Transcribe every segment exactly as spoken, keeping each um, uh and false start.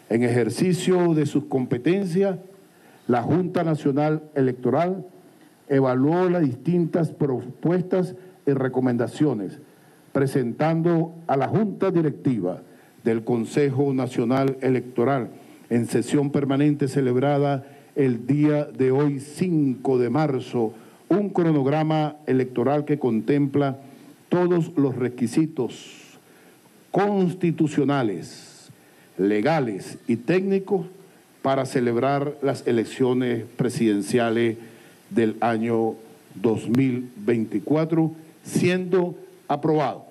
En ejercicio de sus competencias, la Junta Nacional Electoral evaluó las distintas propuestas y recomendaciones, presentando a la Junta Directiva del Consejo Nacional Electoral en sesión permanente celebrada el día de hoy, cinco de marzo, un cronograma electoral que contempla todos los requisitos constitucionales, legales y técnicos para celebrar las elecciones presidenciales del año dos mil veinticuatro, siendo aprobado.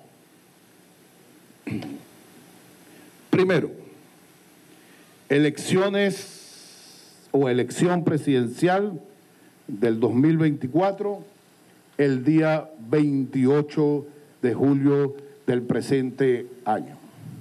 Primero, elecciones o elección presidencial del dos mil veinticuatro, el día veintiocho de julio del presente año.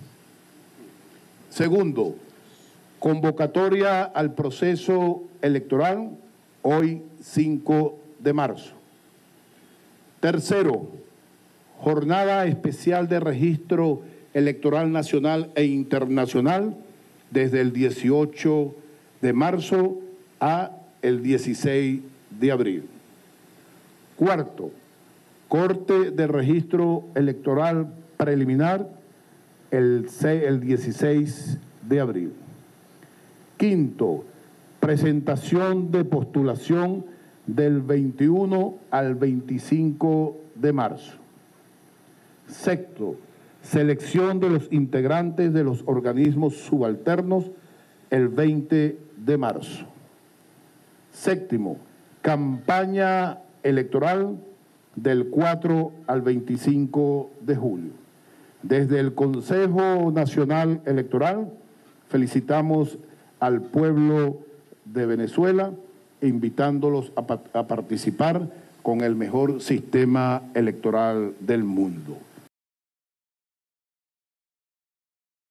Segundo, convocatoria al proceso electoral, hoy cinco de marzo. Tercero, jornada especial de registro electoral nacional e internacional desde el dieciocho de marzo a el dieciséis de abril. Cuarto, corte de registro electoral preliminar el, el dieciséis de abril. Quinto, presentación de postulación del veintiuno al veinticinco de marzo. Sexto, selección de los integrantes de los organismos subalternos el veinte de marzo. Séptimo, campaña electoral del cuatro al veinticinco de julio. Desde el Consejo Nacional Electoral felicitamos al pueblo de Venezuela, invitándolos a, a participar con el mejor sistema electoral del mundo.